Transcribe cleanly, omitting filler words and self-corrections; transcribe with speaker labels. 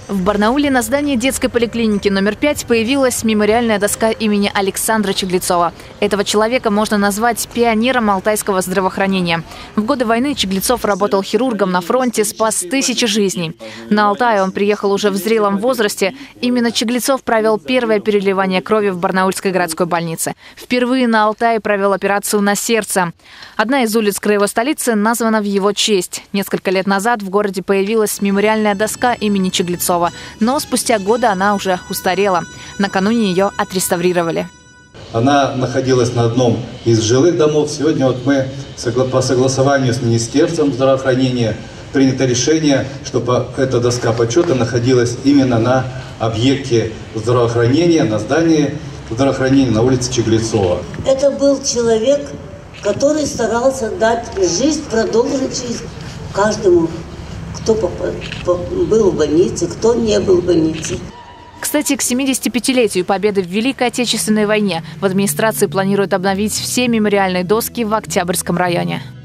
Speaker 1: В Барнауле на здании детской поликлиники номер 5 появилась мемориальная доска имени Александра Чеглецова. Этого человека можно назвать пионером алтайского здравоохранения. В годы войны Чеглецов работал хирургом на фронте, спас тысячи жизней. На Алтай он приехал уже в зрелом возрасте. Именно Чеглецов провел первое переливание крови в Барнаульской городской больнице. Впервые на Алтае провел операцию на сердце. Одна из улиц краевой столицы названа в его честь. Несколько лет назад в городе появилась мемориальная доска имени Чеглецова. Но спустя годы она уже устарела. Накануне ее отреставрировали.
Speaker 2: Она находилась на одном из жилых домов. Сегодня вот мы по согласованию с Министерством здравоохранения принято решение, чтобы эта доска почета находилась именно на объекте здравоохранения, на здании здравоохранения на улице Чеглецова.
Speaker 3: Это был человек, который старался дать жизнь, продолжить жизнь каждому, кто был в больнице, кто не был в больнице.
Speaker 1: Кстати, к 75-летию победы в Великой Отечественной войне в администрации планируют обновить все мемориальные доски в Октябрьском районе.